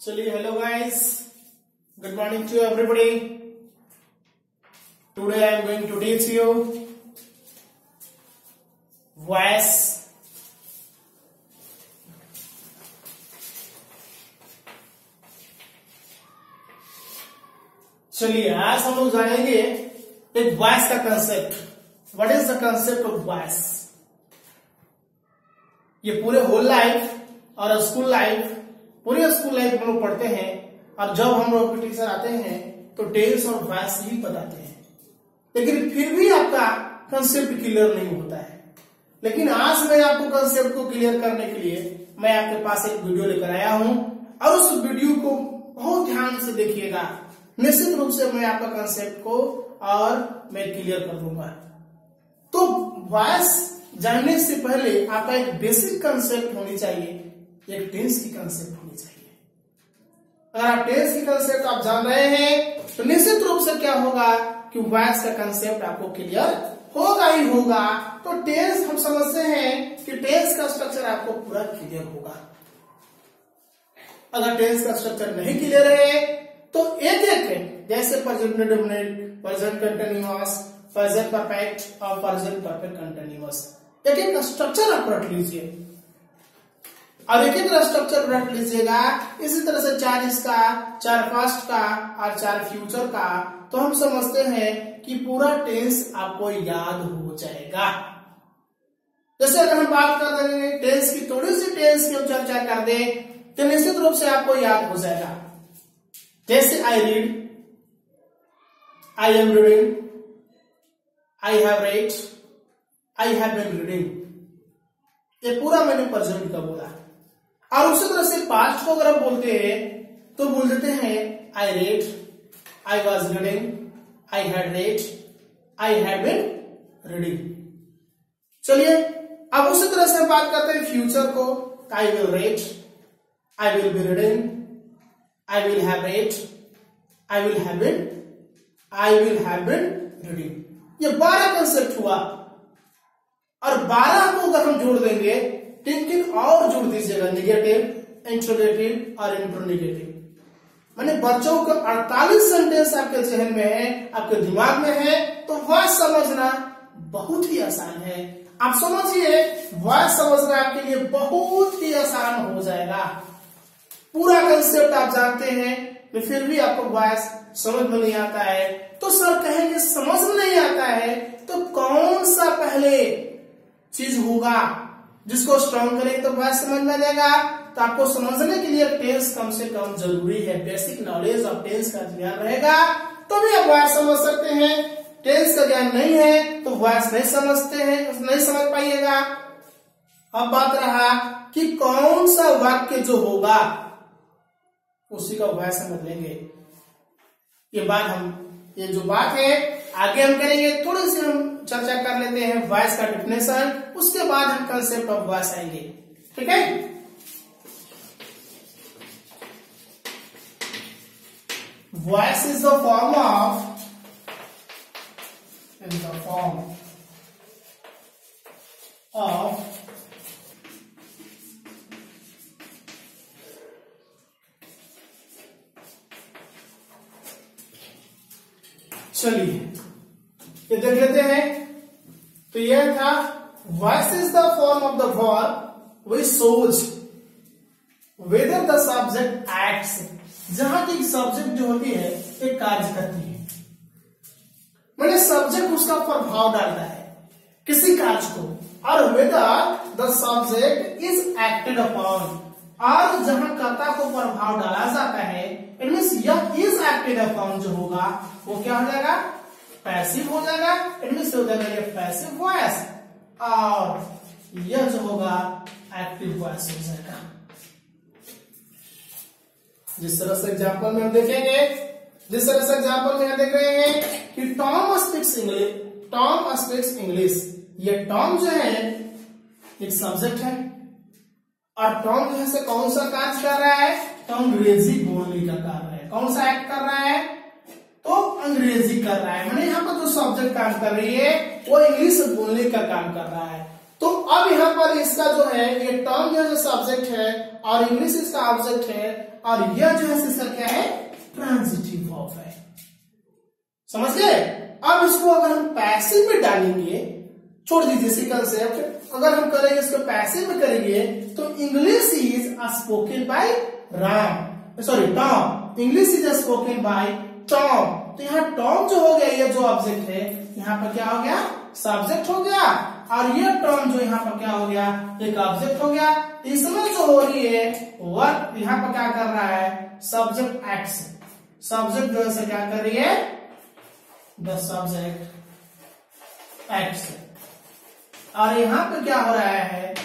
चलिए hello guys, good morning to everybody. Today I am going to teach you voice. चलिए आज हम लोग जानेंगे एक वॉइस का concept. What is the concept of voice? ये पूरे होल लाइफ और स्कूल लाइफ, पूरी स्कूल लाइफ हम लोग पढ़ते हैं और जब हम लोग के टीचर आते हैं तो टेल्स और वॉइस ही बताते हैं, लेकिन फिर भी आपका कंसेप्ट क्लियर नहीं होता है। लेकिन आज मैं आपको कंसेप्ट को क्लियर करने के लिए मैं आपके पास एक वीडियो लेकर आया हूं और उस वीडियो को बहुत ध्यान से देखिएगा। निश्चित रूप से मैं आपका कंसेप्ट को और मैं क्लियर कर दूंगा। तो वॉइस जानने से पहले आपका एक बेसिक कंसेप्ट होनी चाहिए, एक टेंस की कंसेप्ट होनी चाहिए। अगर आप टेंस की कंसेप्ट आप जान रहे हैं तो निश्चित रूप से क्या होगा कि वॉइस का कंसेप्ट आपको क्लियर होगा ही होगा। तो टेंस हम समझते हैं कि टेंस का स्ट्रक्चर आपको पूरा क्लियर होगा। अगर टेंस का स्ट्रक्चर नहीं क्लियर है तो एक एक जैसे present indefinite, present continuous, present perfect और प्रेजेंट परफेक्ट कंटीन्यूअस, एक एक स्ट्रक्चर आप रख लीजिए और एक एक स्ट्रक्चर रख लीजिएगा। इसी तरह से 4 इसका, 4 पास्ट का और 4 फ्यूचर का, तो हम समझते हैं कि पूरा टेंस आपको याद हो जाएगा। जैसे अगर हम बात कर देंगे टेंस की, थोड़ी सी टेंस की चर्चा कर दे तो निश्चित रूप से आपको याद हो जाएगा। जैसे I read, I am reading, I have read, I have been reading, ये पूरा मैंने प्रेजेंट का बोला। और उसी तरह से पास्ट को अगर आप बोलते हैं तो बोल देते हैं I read, I was reading, I had read, I had been reading. चलिए अब उसी तरह से बात करते हैं फ्यूचर को। I will read, I will be reading, I will have read, I will have been reading. ये 12 कंसेप्ट हुआ और 12 को अगर हम जोड़ देंगे, 3 और जोड़ दीजिएगा, निगेटिव, इंट्रोगेटिव और इंट्रोनिगेटिव। मैंने बच्चों का 48 सेंटेंस आपके जहन में है, आपके दिमाग में है, तो वॉइस समझना बहुत ही आसान है। आप समझिए, वॉइस समझना आपके लिए बहुत ही आसान हो जाएगा। पूरा कंसेप्ट आप जानते हैं तो फिर भी आपको वॉइस समझ में नहीं आता है तो सर कहेंगे समझ में नहीं आता है तो कौन सा पहले चीज होगा जिसको स्ट्रॉन्ग करेंगे तो वॉइस समझ में आ जाएगा। तो आपको समझने के लिए टेंस कम से कम जरूरी है। बेसिक नॉलेज ऑफ टेंस का ज्ञान रहेगा तो भी आप वॉइस समझ सकते हैं। टेंस का ज्ञान नहीं है तो वॉइस नहीं समझते हैं, नहीं समझ पाइएगा। अब बात रहा कि कौन सा वाक्य जो होगा उसी का वॉइस समझ लेंगे। ये जो बात है आगे हम करेंगे। थोड़ी सी हम चर्चा कर लेते हैं वॉइस का डेफिनेशन, उसके बाद हम कंसेप्ट ऑफ वॉइस आएंगे। ठीक है, voice is the form of चलिए ये देख लेते हैं। तो यह था voice is the form of the verb which shows whether the subject acts, जहां की सब्जेक्ट जो होती है एक कार्य करती है, मैंने सब्जेक्ट उसका प्रभाव डालता है किसी कार्य को, और whether the subject is acted upon, और जहां कर्ता को प्रभाव डाला जाता है, इट मींस यह इज एक्टेड अपॉन जो होगा वो क्या हो जाएगा, पैसिव हो जाएगा। इट मींस हो जाएगा ये पैसिव वॉइस, और यह जो होगा एक्टिव वॉइस हो जाएगा। जिस तरह से एग्जांपल में हम देखेंगे, जिस तरह से एग्जांपल में देख रहे हैं कि टॉम स्पीक्स इंग्लिश, ये टॉम जो है एक सब्जेक्ट है और टॉम जो है कौन सा कार्य कर रहा है, तो अंग्रेजी बोलने का कार्य है। कौन सा एक्ट कर रहा है, तो अंग्रेजी कर रहा है। मैंने यहाँ पर जो सब्जेक्ट काम कर रही है वो इंग्लिश बोलने का काम कर रहा है। तो अब यहाँ पर इसका जो है ये टर्म जो है सब्जेक्ट है और इंग्लिश इसका ऑब्जेक्ट है और यह जो है इसका क्या है ट्रांजिटिव वर्ब है। समझ गए? अब इसको अगर हम पैसिव में डालेंगे, छोड़ दीजिए इसी कंसेप्ट, अगर हम करेंगे इसको पैसिव में करेंगे तो English is spoken by Ram, sorry Tom, English is spoken by Tom. तो यहाँ टॉम जो हो गया ये जो ऑब्जेक्ट है यहाँ पर क्या हो गया सब्जेक्ट हो गया और ये टर्म जो यहाँ पर क्या हो गया एक ऑब्जेक्ट हो गया। इसमें जो हो रही है वर्क यहाँ पर क्या कर रहा है सब्जेक्ट एक्ट्स, सब्जेक्ट जो है क्या कर रही है द सब्जेक्ट एक्ट्स और यहाँ पे क्या हो रहा है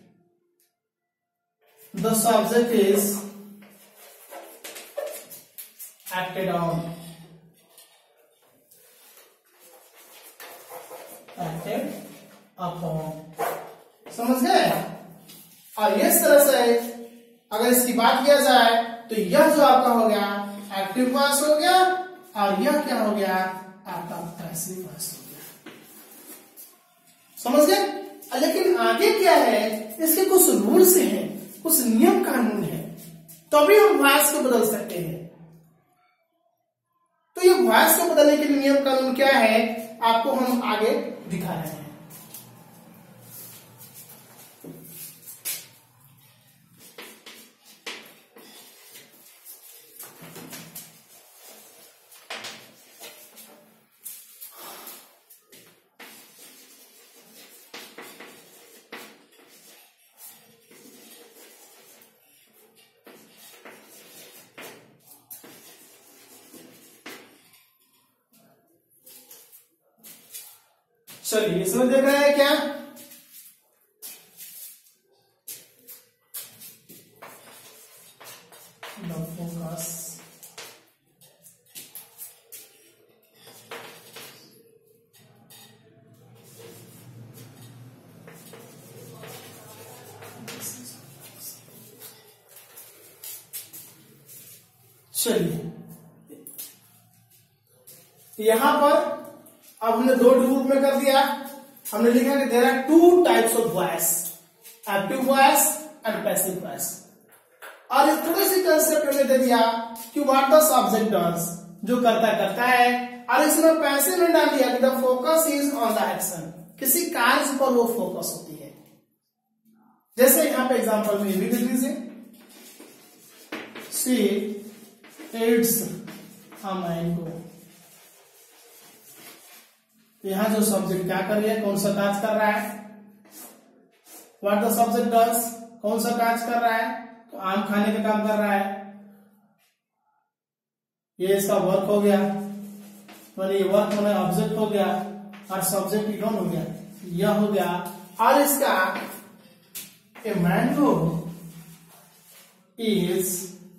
the subject is acted on, acted upon. समझ गए? और इस तरह से अगर इसकी बात किया जाए तो यह जो आपका हो गया एक्टिव वॉइस हो गया और यह क्या हो गया आपका पैसिव वॉइस हो गया। समझ गए? लेकिन आगे क्या है इसके कुछ रूल्स हैं, कुछ नियम कानून है, तभी हम वॉइस को बदल सकते हैं। तो ये वॉइस को बदलने के लिए नियम कानून क्या है आपको हम आगे दिखा रहे हैं। चलिए इसमें देख रहे हैं क्या फोकस चलिए यहां पर अब हमने दो ग्रुप में कर दिया, हमने लिखा कि there are two types of voice, active voice and passive voice. और इस थोड़ी सी कंसेप्ट हमने दे दिया कि व्हाट द सब्जेक्ट डज, जो करता करता है, और इसमें पैसिव में डाल दिया कि the focus is on the action, किसी कार्य पर वो फोकस होती है। जैसे यहां पे एग्जांपल में ये भी देख लीजिए, सी एड्स अ मैंगो। यहां जो सब्जेक्ट क्या कर रही है, कौन सा कार्य कर रहा है, व्हाट द सब्जेक्ट डज, कौन सा कार्य कर रहा है, तो आम खाने का काम कर रहा है, ये इसका वर्क हो गया, मतलब ये वर्क होना ऑब्जेक्ट हो गया और सब्जेक्ट इनोन हो गया, यह हो गया। और इसका a mango is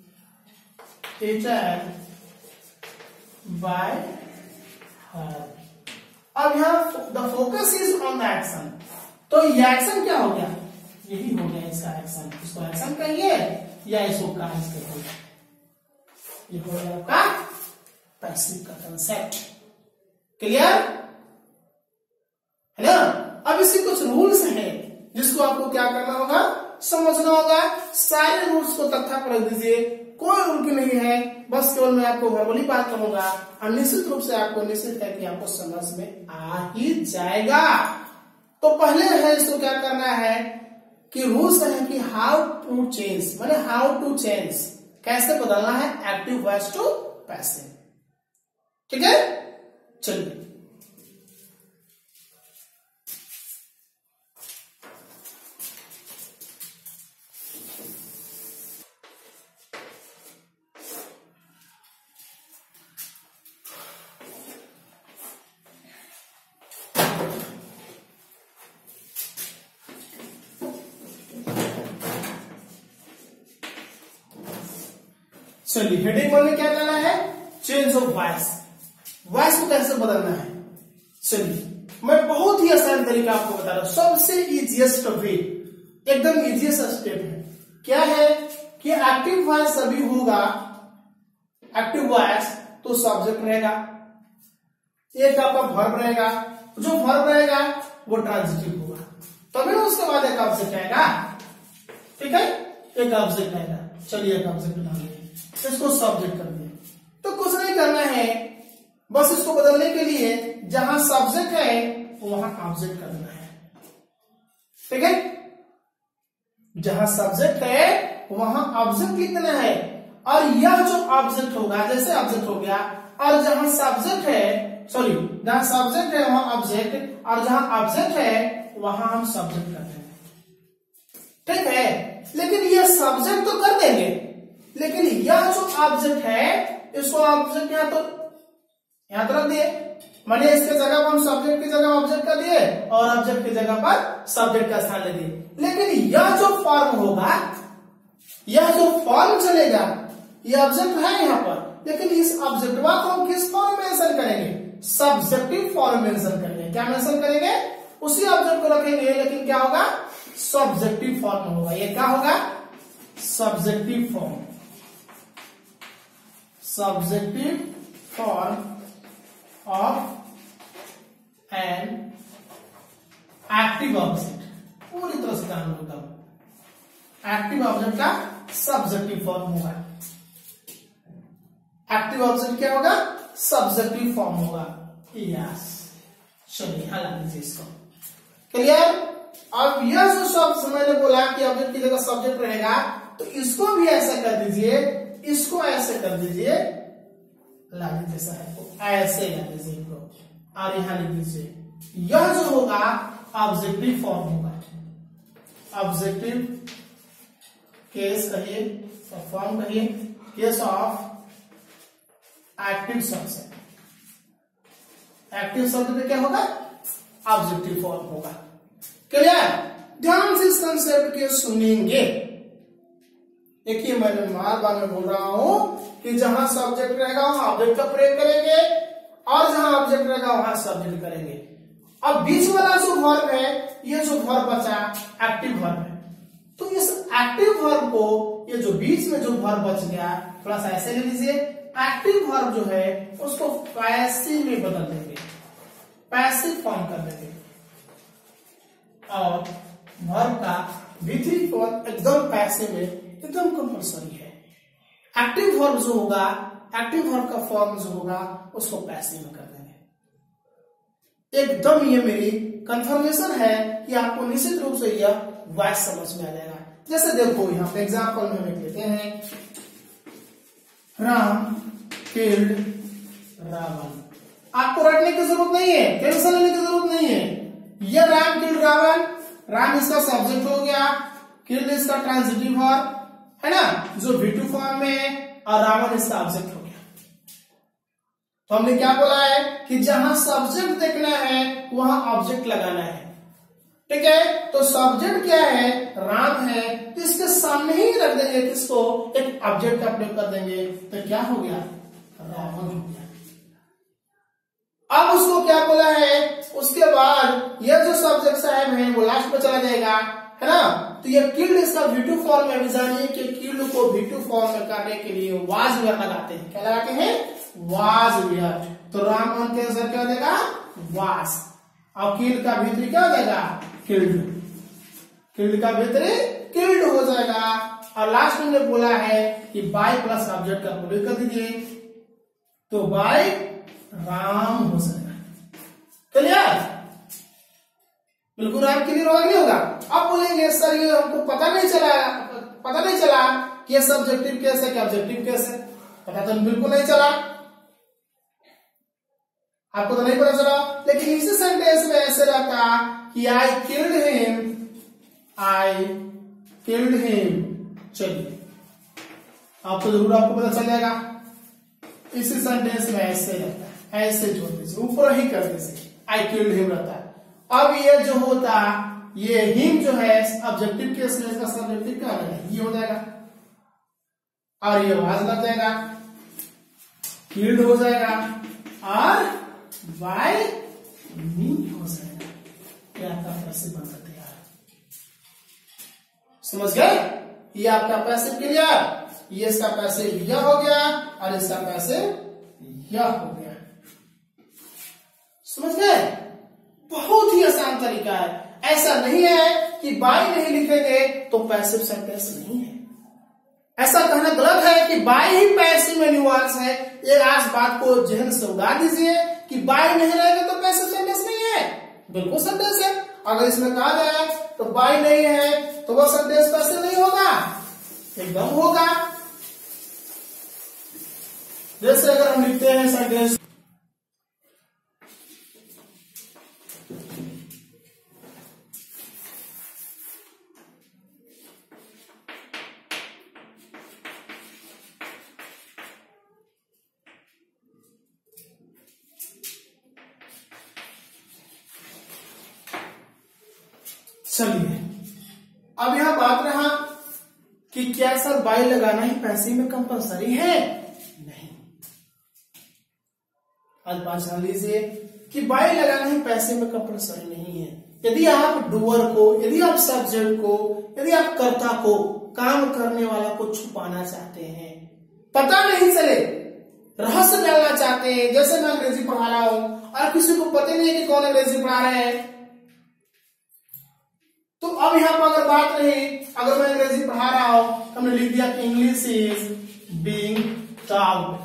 eaten by her. अब यहाँ the focus is on the action, तो ये एक्शन क्या हो गया, यही हो गया इसका एक्शन, इसको एक्शन कहिए या इसको कार्य कहिए, ये हो गया आपका पैसिव का कंसेप्ट। क्लियर है ना? अब इसके कुछ रूल्स हैं जिसको आपको क्या करना होगा, समझना होगा। सारे रूल्स को तख्ता पर रख दीजिए, कोई रूल की नहीं है, बस केवल मैं आपको वर्बली बात करूंगा और निश्चित रूप से आपको निश्चित है कि आपको समझ में आ ही जाएगा। तो पहले है इसको क्या करना है कि रूल्स है कि हाउ टू चेंज, माने हाउ टू चेंज, कैसे बदलना है एक्टिव वॉइस टू पैसिव। ठीक है, चलिए चलिए हेडिंग वन में क्या करना है, चेंज ऑफ वॉइस, वॉइस को कैसे बदलना है। चलिए मैं बहुत ही आसान तरीका आपको बता रहा हूं, सबसे इजीएस्ट वे, एकदम इजीएस्ट स्टेप है। क्या है कि एक्टिव वॉइस सभी होगा, एक्टिव वॉइस तो सब्जेक्ट रहेगा, एक आपका वर्ब रहेगा, जो वर्ब रहेगा वो ट्रांजिटिव होगा। तभी उसके बाद एक ऑब्जेक्ट आएगा। ठीक है, एक ऑब्जेक्ट आएगा। चलिए एक ऑब्जेक्ट बना लेंगे, इसको सब्जेक्ट कर दिए। तो कुछ नहीं करना है, बस इसको बदलने के लिए जहां सब्जेक्ट है वहां ऑब्जेक्ट करना है। ठीक है, जहां सब्जेक्ट है वहां ऑब्जेक्ट लिखना है। और यह जो ऑब्जेक्ट होगा, जैसे ऑब्जेक्ट हो गया, और जहां सब्जेक्ट है, सॉरी, जहां सब्जेक्ट है वहां ऑब्जेक्ट, और जहां ऑब्जेक्ट है वहां हम सब्जेक्ट कर देंगे। ठीक है, लेकिन ये सब्जेक्ट तो कर देंगे, लेकिन यह जो ऑब्जेक्ट है इसको ऑब्जेक्ट यहां तो रख दिए, माने इसके जगह पर हम सब्जेक्ट की जगह ऑब्जेक्ट का दिए और ऑब्जेक्ट की जगह पर सब्जेक्ट का स्थान ले दिए। लेकिन यह जो फॉर्म होगा, यह जो फॉर्म चलेगा, ये ऑब्जेक्ट है यहां पर, लेकिन इस ऑब्जेक्टवा को हम किस फॉर्म में मेंशन करेंगे? सब्जेक्टिव फॉर्म में मेंशन करेंगे। क्या मेंशन करेंगे? उसी ऑब्जेक्ट को रखेंगे, लेकिन क्या होगा? सब्जेक्टिव फॉर्म होगा। ये क्या होगा? Subjective form. Subjective form of an active object. पूरी तरह से ध्यान रखना, एक्टिव ऑब्जेक्ट का सब्जेक्टिव फॉर्म होगा। एक्टिव ऑब्जेक्ट क्या होगा? सब्जेक्टिव फॉर्म होगा। यस, चलिए हल लीजिए इसको। क्लियर? अब यह जो शब्द मैंने बोला कि ऑब्जेक्ट की जगह सब्जेक्ट रहेगा, तो इसको भी ऐसा कर दीजिए, इसको ऐसे कर दीजिए, ला दीजिए साहब को, ऐसे ला दीजिए इनको, और यहां लिख दीजिए। यह जो होगा ऑब्जेक्टिव फॉर्म होगा। ऑब्जेक्टिव केस कहिए, फॉर्म कहिए, case of active subject. Active शब्द में क्या होगा? ऑब्जेक्टिव फॉर्म होगा। क्लियर? ध्यान से इस कंसेप्ट के सुनेंगे। देखिए, मैंने बार बार में बोल रहा हूं कि जहां सब्जेक्ट रहेगा वहां ऑब्जेक्ट का प्रयोग करेंगे, और जहां ऑब्जेक्ट रहेगा वहां सब्जेक्ट करेंगे। अब बीच वाला जो वर्ब है, ये जो वर्ब बचा एक्टिव वर्ब है, तो इस एक्टिव वर्ब को, ये जो बीच में जो वर्ब बच गया, थोड़ा सा ऐसे ले लीजिए। एक्टिव वर्ब जो है उसको पैसिव में बदल देंगे, पैसिव फॉर्म कर देंगे, और वर्ब का V3 फॉर्म एकदम पैसिव में एकदम कंपल्सरी है। एक्टिव वर्ब जो होगा, एक्टिव वर्ब का फॉर्म जो होगा उसको पैसिव में कर देंगे। एकदम ये मेरी कंफर्मेशन है कि आपको निश्चित रूप से यह वाइज समझ में आ जाएगा। जैसे देखो यहां पे एग्जांपल में हम लेते हैं, राम किल्ड रावण। आपको रटने की जरूरत नहीं है, टेंशन लेने की जरूरत नहीं है। यह राम किल्ड रावण, राम इसका सब्जेक्ट हो गया, किल्ड इसका ट्रांजिटिव वर्ब है ना, जो V2 फॉर्म में है, और रावण इसका ऑब्जेक्ट हो गया। तो हमने क्या बोला है कि जहां सब्जेक्ट देखना है वहां ऑब्जेक्ट लगाना है। ठीक है, तो सब्जेक्ट क्या है? राम है, तो इसके सामने ही रख देंगे किसको? एक ऑब्जेक्ट का प्रयोग कर देंगे, तो क्या हो गया? रावण हो गया। अब उसको क्या बोला है? उसके बाद यह जो सब्जेक्ट साहब है वो लास्ट में चला जाएगा, है ना। तो ये किल्ड इसका V2 फॉर्म में, जानिए कि किल्ड को V2 फॉर्म में करने के लिए वाज वियर लगाते हैं। क्या लगाते हैं? Was were. तो राम के आंसर क्या हो जाएगा? वाज। और किल्ड का V3 क्या हो जाएगा? किल्ड। किल्ड का V3 किल्ड हो जाएगा। और लास्ट में हमने बोला है कि बाय प्लस ऑब्जेक्ट का प्रयोग कर दीजिए, तो बाय राम हो जाएगा। क्लियर? बिल्कुल राम क्लियर होगा नहीं होगा? आप बोलेंगे सर ये हमको पता नहीं चला कि ये सब्जेक्टिव केस है कि ऑब्जेक्टिव केस है। पता तो बिल्कुल नहीं चला, आपको तो नहीं पता चला। लेकिन इसी सेंटेंस में ऐसे रहता कि I killed him, I killed him. चलिए आप तो जरूर आपको पता चल जाएगा। इसी सेंटेंस में ऐसे रहता है, ऐसे जोड़ दीजिए, ऊपर ही कर दीजिए, आई किल्ड हिम रहता है। अब ये जो होता, ये हिम जो है ऑब्जेक्टिव केस में, इसका सब्जेक्टिव क्या है? ये हो जाएगा, और ये वाज लग जाएगा, किल्ड हो जाएगा, और बाय मी हो जाएगा। ये आपका पैसिव बन सकते हैं। समझ गए? ये आपका पैसिव क्लियर। ये इसका पैसिव यह हो गया, और इसका पैसिव यह हो गया। समझ गए? बहुत ही आसान तरीका है। ऐसा नहीं है कि बाय नहीं लिखेंगे तो पैसिव सेंटेंस नहीं है। ऐसा कहना गलत है कि बाय ही पैसिव में न्यूआंस है। ये आज बात को जहन से उड़ा दीजिए कि बाय नहीं रहेगा तो पैसिव सेंटेंस नहीं है, बिल्कुल सेंटेंस है। अगर इसमें कहा जाए तो बाय नहीं है तो वह सेंटेंस पैसिव नहीं होगा, एकदम होगा। जैसे अगर हम लिखते हैं सेंटेंस चलिए अब यहां बात रहा कि क्या सर बाय लगाना ही पैसिव में कंपलसरी है? नहीं। आज बात जान लीजिए कि बाय लगाना ही पैसिव में कंपलसरी नहीं है। यदि आप डूअर को, यदि आप सब्जेक्ट को, यदि आप कर्ता को, काम करने वाला को छुपाना चाहते हैं, पता नहीं चले, रहस्य डालना चाहते हैं, जैसे मैं अंग्रेजी पढ़ा रहा हूं और किसी को पता नहीं है कि कौन अंग्रेजी पढ़ा रहे हैं, तो अब यहां पर अगर बात रही, अगर मैं अंग्रेजी पढ़ा रहा हूं, हमने लिख दिया कि English is being taught,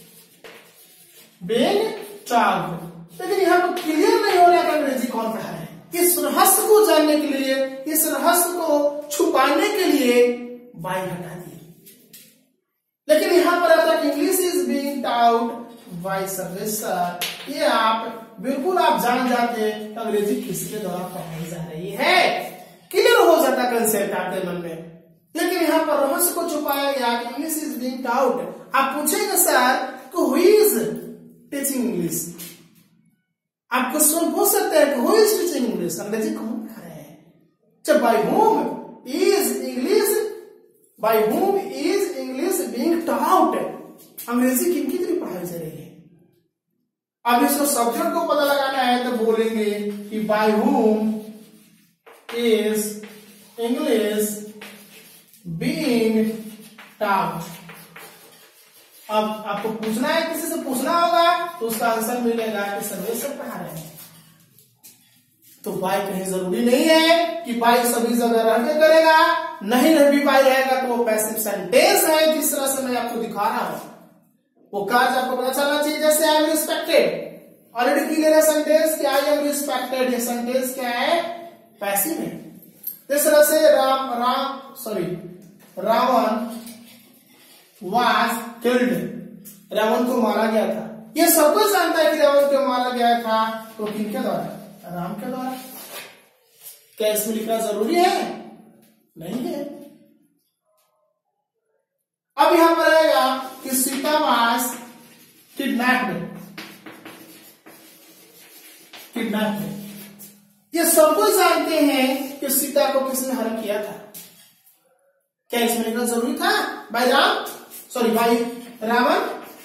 being taught, लेकिन यहां पर क्लियर नहीं हो रहा कि अंग्रेजी कौन पढ़ा रहा है। इस रहस्य को जानने के लिए, इस रहस्य को छुपाने के लिए बाय हटा दिए, लेकिन यहां पर आता है English is being taught by Sarvesh sir. ये आप बिल्कुल आप जान जाते हैं अंग्रेजी किसके द्वारा पढ़ाई जा रही है, क्लियर हो जाता कंसेप्ट आपके मन में। लेकिन यहाँ पर रहस्य को छुपाया गया कि इंग्लिश इज बीइंग टॉट। आप पूछेंगे सर कि हु इज टीचिंग इंग्लिश, आप क्वेश्चन पूछ सकते हैं कि हु इज टीचिंग इंग्लिश, अंग्रेजी कौन पढ़ा रहे हैं। जब by whom is English, by whom is English being taught, Angrezi किनकी तरह पढ़ाई जा रही है। अब इसको सब्जेक्ट को पता लगाना है तो बोलेंगे कि by whom is English being taught। अब आपको पूछना है, किसी से पूछना होगा तो उसका आंसर मिलेगा कि सर्वेश सर पढ़ा रहे हैं। तो बाय कहीं जरूरी नहीं है कि बाय सभी जगह रहने करेगा, नहीं भी बाय रहेगा तो वो पैसिव सेंटेंस है। जिस तरह से मैं आपको दिखा रहा हूं वो काज आपको पता चलना चाहिए। जैसे I am respected, already clear है सेंटेंस कि आई एम रिस्पेक्टेड, ये सेंटेंस क्या है, पैसिव है। इस तरह से रावण वाज किल्ड, रावण को मारा गया था। ये सब कुछ जानता है कि रावण को मारा गया था, तो किनके द्वारा, राम के द्वारा। क्या इसमें लिखना जरूरी है? नहीं है। अब यहां पर आएगा कि सीता वाज किडनैप्ड, किडनैप्ड। ये सब कुछ जानते हैं कि सीता को किसने हरण किया था। क्या इसमें लिखना जरूरी था भाई भाई रावण?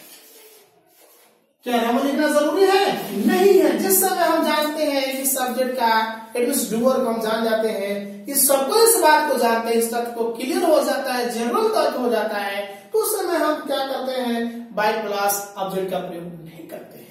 क्या रावण लिखना जरूरी है? नहीं है। जिस समय हम जानते हैं कि सब्जेक्ट का इट मींस डूअर को हम जान जाते हैं, इस सबको इस बात को जानते हैं, इस तथ्य को क्लियर हो जाता है, जनरल तर्क हो जाता है, तो उस समय हम क्या करते हैं, बाय प्लस ऑब्जेक्ट का प्रयोग नहीं करते हैं।